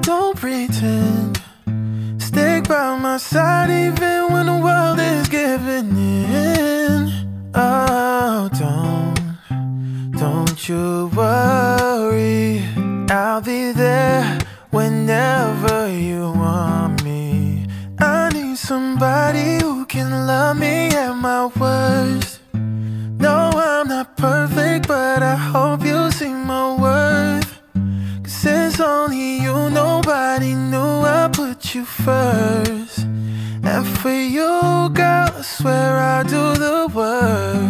don't pretend. Stick by my side even when the world is giving in. Oh, don't you worry, I'll be there whenever you want me. I need somebody who can love me at my worst. No, I'm not perfect, but I hope you see my worth. 'Cause it's only you, nobody knew I put you first. And for you, girl, I swear I'll do the work.